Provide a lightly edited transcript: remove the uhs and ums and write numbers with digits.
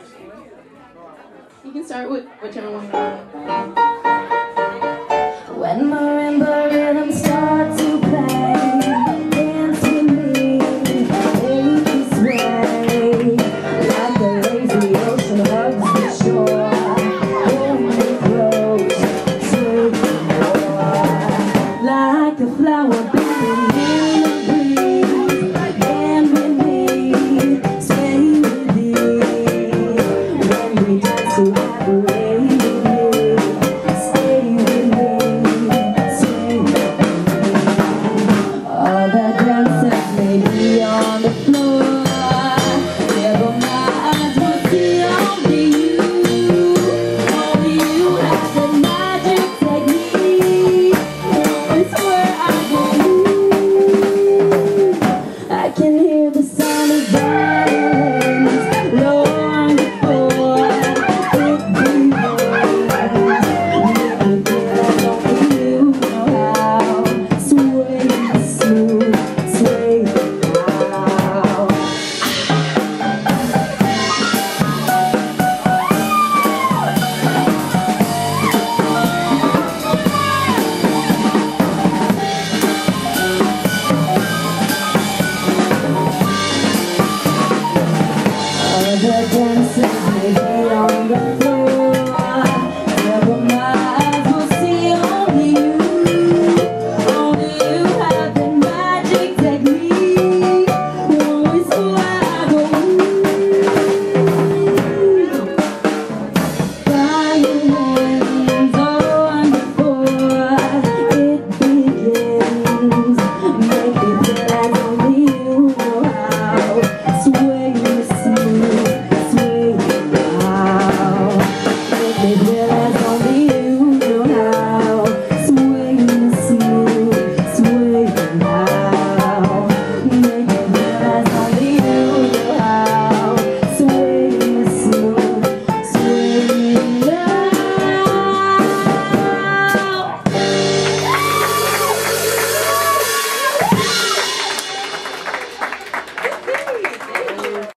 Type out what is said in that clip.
You can start with whichever one you want. When marimba rhythms start to play, dance with me, take this way, like the lazy ocean hugs the shore. Hold me close, take more, like a flower blooming in the breeze. Bend with me, sway with you, when we dance to admiration. On the floor, never mind what see only you have the magic technique. It's where I go. I can hear the sound of violins long before it begins. Only you know how. Sway smooth, sway. The